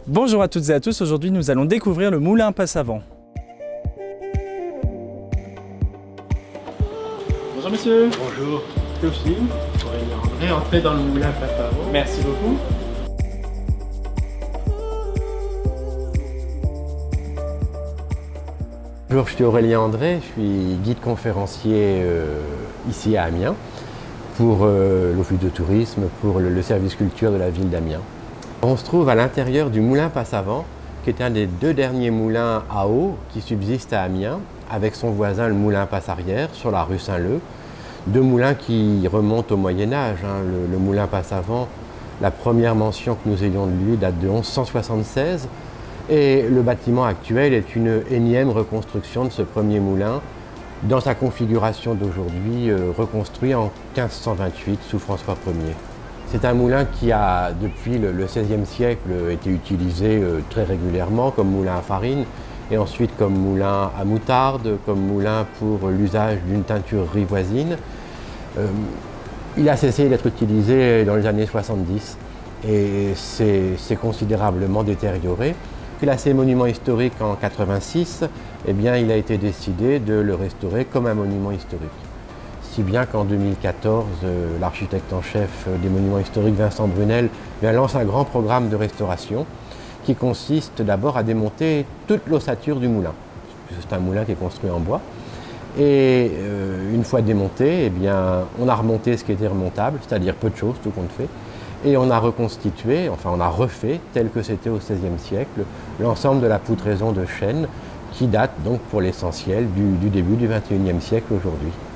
Bonjour à toutes et à tous, aujourd'hui nous allons découvrir le moulin Passavant. Bonjour monsieur. Bonjour. Théophile, Aurélien André, entrez dans le moulin Passavant. Merci beaucoup. Bonjour, je suis Aurélien André, je suis guide conférencier ici à Amiens pour l'Office de tourisme, pour le service culture de la ville d'Amiens. On se trouve à l'intérieur du moulin Passavant, qui est un des deux derniers moulins à eau qui subsistent à Amiens, avec son voisin le moulin Passarrière sur la rue Saint-Leu. Deux moulins qui remontent au Moyen-Âge. Le moulin Passavant, la première mention que nous ayons de lui date de 1176. Et le bâtiment actuel est une énième reconstruction de ce premier moulin dans sa configuration d'aujourd'hui, reconstruit en 1528 sous François Ier. C'est un moulin qui a, depuis le XVIe siècle, été utilisé très régulièrement comme moulin à farine et ensuite comme moulin à moutarde, comme moulin pour l'usage d'une teinturerie voisine. Il a cessé d'être utilisé dans les années 70 et s'est considérablement détérioré. Classé monument historique en 1986, eh bien, il a été décidé de le restaurer comme un monument historique. Si bien qu'en 2014, l'architecte en chef des monuments historiques, Vincent Brunel, lance un grand programme de restauration qui consiste d'abord à démonter toute l'ossature du moulin. C'est un moulin qui est construit en bois. Et une fois démonté, eh bien, on a remonté ce qui était remontable, c'est-à-dire peu de choses, tout compte fait. Et on a reconstitué, enfin on a refait, tel que c'était au XVIe siècle, l'ensemble de la poutraison de chêne qui date donc pour l'essentiel du début du XXIe siècle aujourd'hui.